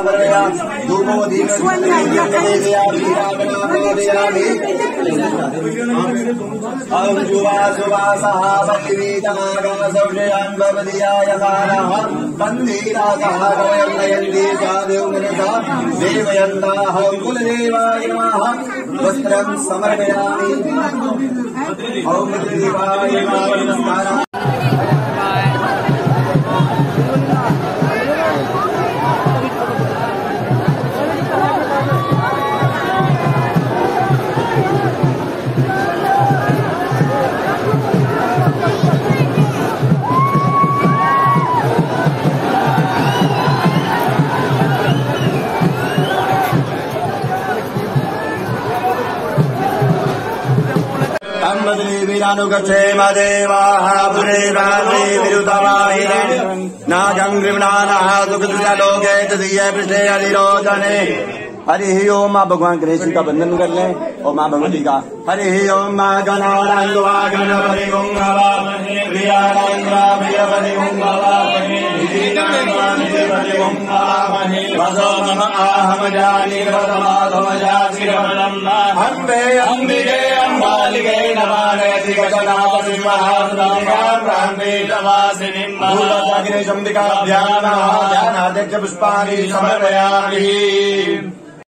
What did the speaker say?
कुलदेवाय नमः वस्त्रं समर्पयामि। ओम देवाय नमः। वीरानुगच्छेम देवाः पुरेवासे विरुतमाहिरे नागं गृह्णानः सुखदुर्लोके तदीये पृष्ठे हरिरोचने। हरि ओम। माँ भगवान गणेश जी का वंदन कर लें और माँ भगवती का हरि ओम। माँ गणानान्वा गणपति ओम नमः प्रियानान्वा प्रियपति ओम नमः ओम वसो मम आहम जानी वसमाधमजातिरमणं अम्बे अम्बिके अम्बालिके नमानयति गजनापति महाप्राम्बे तवासिनीं भूलसगिरिशम्बिकाभ्यां ध्यानाध्यक्ष पुष्पाणि समर्पयामि।